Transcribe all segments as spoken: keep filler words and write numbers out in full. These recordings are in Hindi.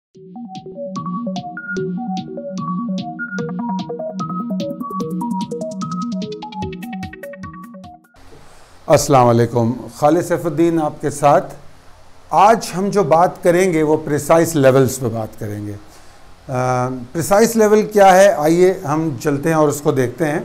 अस्सलाम वालेकुम, खालिद सैफुद्दीन आपके साथ। आज हम जो बात करेंगे वो प्रिसाइस लेवल्स पे बात करेंगे। प्रिसाइस लेवल क्या है, आइए हम चलते हैं और उसको देखते हैं।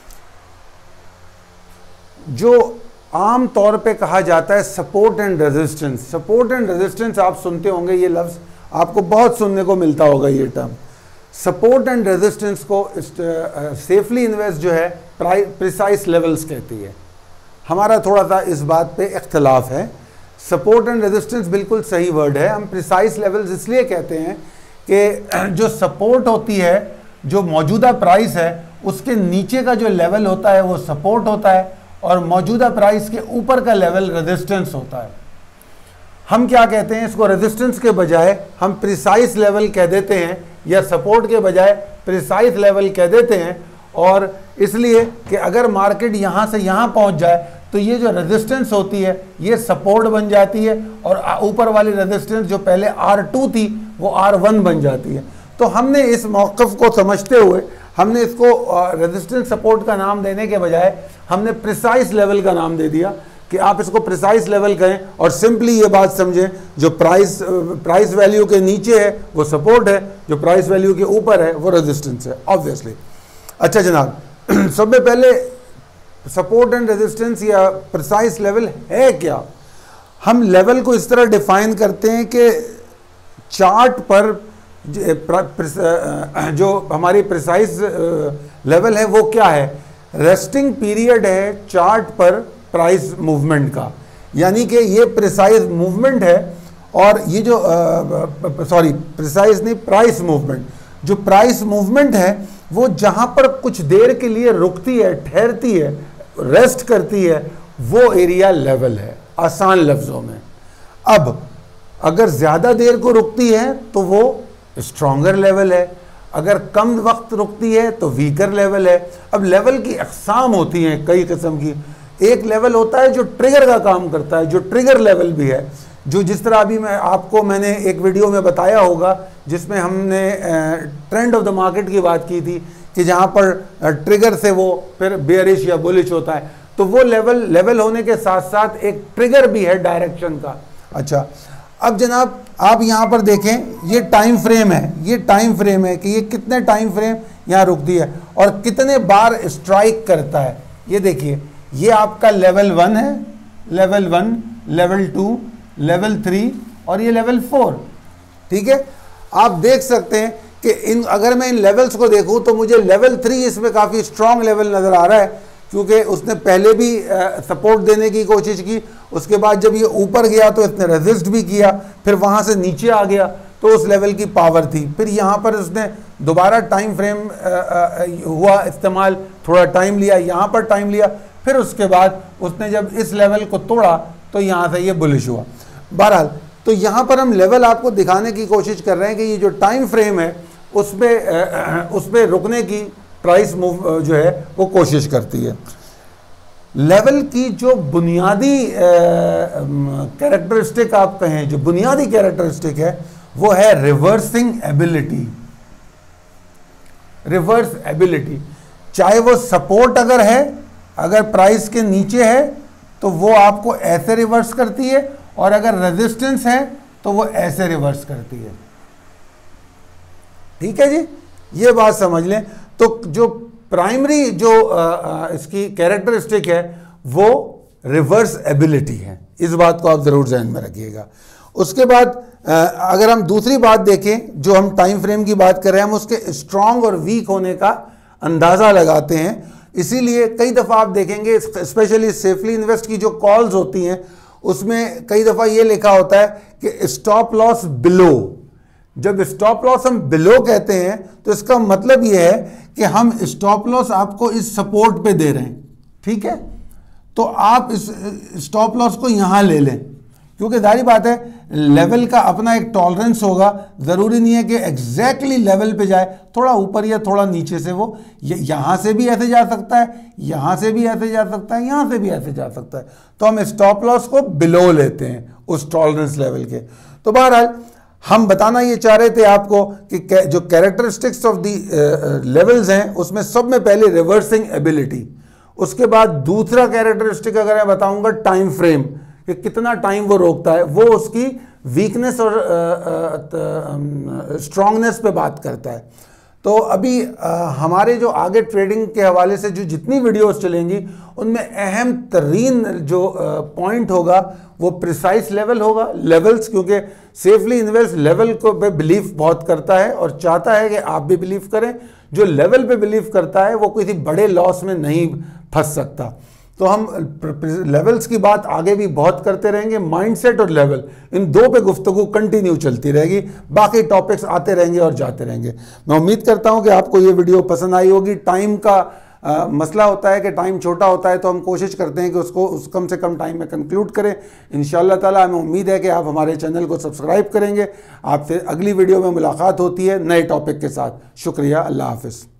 जो आम तौर पे कहा जाता है support and resistance. Support and resistance आप सुनते होंगे, ये लफ्ज़ आपको बहुत सुनने को मिलता होगा ये टर्म। सपोर्ट एंड रेजिस्टेंस को सेफली इन्वेस्ट जो है प्रिसाइस लेवल्स कहती है। हमारा थोड़ा सा इस बात पे इख्तलाफ है। सपोर्ट एंड रेजिस्टेंस बिल्कुल सही वर्ड है। हम प्रिसाइस लेवल्स इसलिए कहते हैं कि जो सपोर्ट होती है, जो मौजूदा प्राइस है उसके नीचे का जो लेवल होता है वो सपोर्ट होता है और मौजूदा प्राइस के ऊपर का लेवल रेजिस्टेंस होता है। हम क्या कहते हैं, इसको रेजिस्टेंस के बजाय हम प्रिसाइस लेवल कह देते हैं या सपोर्ट के बजाय प्रिसाइस लेवल कह देते हैं। और इसलिए कि अगर मार्केट यहाँ से यहाँ पहुँच जाए तो ये जो रेजिस्टेंस होती है ये सपोर्ट बन जाती है और ऊपर वाली रेजिस्टेंस जो पहले आर टू थी वो आर वन बन जाती है। तो हमने इस मौक़िफ़ को समझते हुए हमने इसको रेजिस्टेंस सपोर्ट का नाम देने के बजाय हमने प्रिसाइस लेवल का नाम दे दिया कि आप इसको प्रिसाइस लेवल कहें और सिंपली ये बात समझें, जो प्राइस प्राइस वैल्यू के नीचे है वो सपोर्ट है, जो प्राइस वैल्यू के ऊपर है वो रेजिस्टेंस है, ऑब्वियसली। अच्छा जनाब, सबसे पहले सपोर्ट एंड रेजिस्टेंस या प्रिसाइस लेवल है क्या? हम लेवल को इस तरह डिफाइन करते हैं कि चार्ट पर जो हमारी प्रिसाइस लेवल है वो क्या है, रेस्टिंग पीरियड है चार्ट पर प्राइस मूवमेंट का, यानी कि ये प्रिसाइस मूवमेंट है। और ये जो सॉरी प्रिसाइस नहीं प्राइस मूवमेंट, जो प्राइस मूवमेंट है वो जहाँ पर कुछ देर के लिए रुकती है, ठहरती है, रेस्ट करती है, वो एरिया लेवल है आसान लफ्ज़ों में। अब अगर ज़्यादा देर को रुकती है तो वो स्ट्रॉन्गर लेवल है, अगर कम वक्त रुकती है तो वीकर लेवल है। अब लेवल की अक़साम होती हैं कई किस्म की। एक लेवल होता है जो ट्रिगर का काम करता है, जो ट्रिगर लेवल भी है, जो जिस तरह अभी मैं आपको मैंने एक वीडियो में बताया होगा जिसमें हमने ट्रेंड ऑफ द मार्केट की बात की थी कि जहाँ पर ट्रिगर से वो फिर बेयरिश या बुलिश होता है। तो वो लेवल लेवल होने के साथ साथ एक ट्रिगर भी है डायरेक्शन का। अच्छा, अब जनाब आप यहाँ पर देखें, ये टाइम फ्रेम है, ये टाइम फ्रेम है कि ये कितने टाइम फ्रेम यहाँ रुकती है और कितने बार स्ट्राइक करता है। ये देखिए, ये आपका लेवल वन है, level one, level two, level three और ये लेवल फोर। ठीक है, आप देख सकते हैं कि इन अगर मैं इन लेवल्स को देखूं तो मुझे लेवल थ्री इसमें काफ़ी स्ट्रॉन्ग लेवल नज़र आ रहा है, क्योंकि उसने पहले भी सपोर्ट देने की कोशिश की, उसके बाद जब ये ऊपर गया तो इसने रेजिस्ट भी किया, फिर वहाँ से नीचे आ गया तो उस लेवल की पावर थी। फिर यहाँ पर उसने दोबारा टाइम फ्रेम हुआ इस्तेमाल, थोड़ा टाइम लिया, यहाँ पर टाइम लिया, फिर उसके बाद उसने जब इस लेवल को तोड़ा तो यहाँ से ये बुलिश हुआ। बहरहाल, तो यहाँ पर हम लेवल आपको दिखाने की कोशिश कर रहे हैं कि ये जो टाइम फ्रेम है उसमें उसमें रुकने की प्राइस मूव जो है वो कोशिश करती है। लेवल की जो बुनियादी कैरेक्टरिस्टिक आप कहें, जो बुनियादी कैरेक्टरिस्टिक है वो है रिवर्सिंग एबिलिटी। रिवर्स एबिलिटी, चाहे वो सपोर्ट अगर है, अगर प्राइस के नीचे है तो वो आपको ऐसे रिवर्स करती है और अगर रेजिस्टेंस है तो वो ऐसे रिवर्स करती है। ठीक है जी, ये बात समझ लें। तो जो प्राइमरी जो आ, आ, इसकी कैरेक्टरिस्टिक है वो रिवर्स एबिलिटी है, इस बात को आप ज़रूर ध्यान में रखिएगा। उसके बाद आ, अगर हम दूसरी बात देखें, जो हम टाइम फ्रेम की बात कर रहे हैं, हम उसके स्ट्रॉन्ग और वीक होने का अंदाज़ा लगाते हैं। इसीलिए कई दफ़ा आप देखेंगे, स्पेशली सेफली इन्वेस्ट की जो कॉल्स होती हैं उसमें कई दफ़ा ये लिखा होता है कि स्टॉप लॉस बिलो। जब स्टॉप लॉस हम बिलो कहते हैं तो इसका मतलब ये है कि हम स्टॉप लॉस आपको इस सपोर्ट पे दे रहे हैं। ठीक है, तो आप इस स्टॉप लॉस को यहाँ ले लें, क्योंकि जाहिर बात है लेवल का अपना एक टॉलरेंस होगा। ज़रूरी नहीं है कि एग्जैक्टली लेवल पे जाए, थोड़ा ऊपर या थोड़ा नीचे से वो यहाँ से भी ऐसे जा सकता है, यहाँ से भी ऐसे जा सकता है, यहाँ से भी ऐसे जा सकता है। तो हम स्टॉप लॉस को बिलो लेते हैं उस टॉलरेंस लेवल के। तो बहरहाल हम बताना ये चाह रहे थे आपको कि जो कैरेक्टरिस्टिक्स ऑफ दी लेवल्स हैं उसमें सब में पहले रिवर्सिंग एबिलिटी, उसके बाद दूसरा कैरेक्टरिस्टिक अगर मैं बताऊंगा टाइम फ्रेम, कि कितना टाइम वो रोकता है, वो उसकी वीकनेस और स्ट्रांगनेस पे बात करता है। तो अभी आ, हमारे जो आगे ट्रेडिंग के हवाले से जो जितनी वीडियोस चलेंगी उनमें अहम तरीन जो पॉइंट होगा वो प्रिसाइज लेवल होगा, लेवल्स, क्योंकि सेफली इन्वेस्ट लेवल को पे बिलीव बहुत करता है और चाहता है कि आप भी बिलीव करें। जो लेवल पे बिलीव करता है वो किसी बड़े लॉस में नहीं फंस सकता। तो हम लेवल्स की बात आगे भी बहुत करते रहेंगे। माइंडसेट और लेवल, इन दो पे गुफ्तगू कंटिन्यू चलती रहेगी, बाकी टॉपिक्स आते रहेंगे और जाते रहेंगे। मैं उम्मीद करता हूं कि आपको ये वीडियो पसंद आई होगी। टाइम का आ, मसला होता है कि टाइम छोटा होता है, तो हम कोशिश करते हैं कि उसको उस कम से कम टाइम में कंक्लूड करें। इंशाअल्लाह ताला हमें उम्मीद है कि आप हमारे चैनल को सब्सक्राइब करेंगे। आपसे अगली वीडियो में मुलाकात होती है नए टॉपिक के साथ। शुक्रिया, अल्लाह हाफिज़।